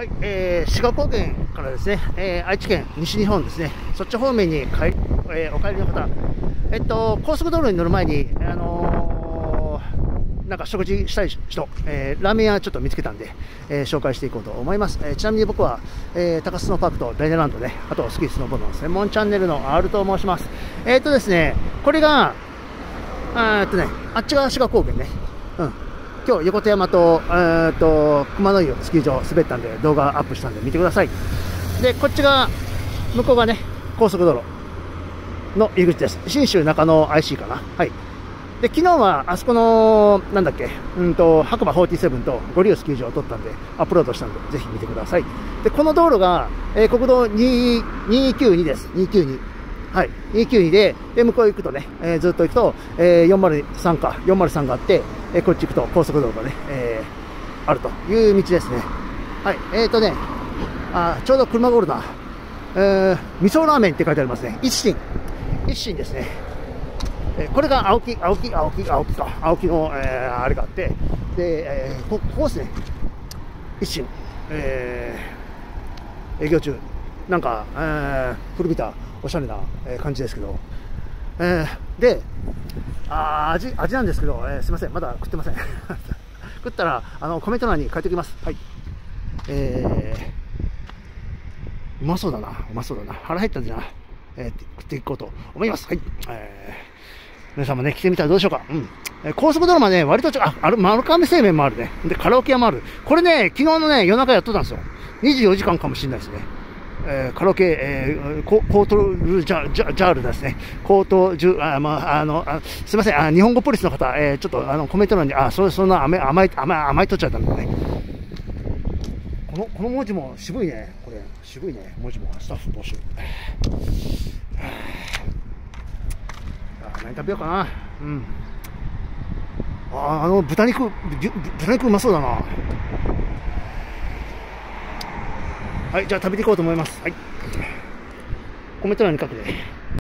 はい、志賀高原からですね、愛知県西日本ですね、そっち方面にお帰りの方、高速道路に乗る前に、なんか食事したい人、ラーメン屋ちょっと見つけたんで、紹介していこうと思います。ちなみに僕は、高須スノーパークとダイナランドで、あとスキースノーボードの専門チャンネルの R と申します。ですね、これが、あっちが志賀高原ね。今日横手山と熊野湯スキー場滑ったんで動画アップしたんで見てください。でこっちが向こうがね高速道路の入り口です。信州中野 IC かな。はい。で昨日はあそこのなんだっけ白馬47と五竜スキー場を撮ったんでアップロードしたんでぜひ見てください。でこの道路が、国道292です。292。はい、292で、向こう行くとね、ずっと行くと、403か、403があって、こっち行くと高速道路がね、あるという道ですね。はい、ちょうど車がおるな。味噌ラーメンって書いてありますね。一心ですね。これが青木の、あれがあって、で、ここですね。一心、営業中。なんか、古びたおしゃれな感じですけど、で、味なんですけど、すみません、まだ食ってません。食ったらコメント欄に書いておきます。はい。うまそうだな。腹減ったんじゃな。食っていこうと思います。はい。皆さんもね、来てみたらどうでしょうか。高速道路までね、割と丸亀製麺もあるね。で、カラオケ屋もある。これね、昨日のね、夜中やっとったんですよ。24時間かもしれないですね。カラオケ、コートルジャールですね。コートジュ、すみません、日本語ポリスの方、ちょっとコメント欄に、そんな甘いとっちゃったんだね。この文字も渋いね。これ、渋いね。文字もスタッフ募集。何食べようかな。豚肉うまそうだな。はい、じゃあ食べていこうと思います。はい。コメント欄に書くね。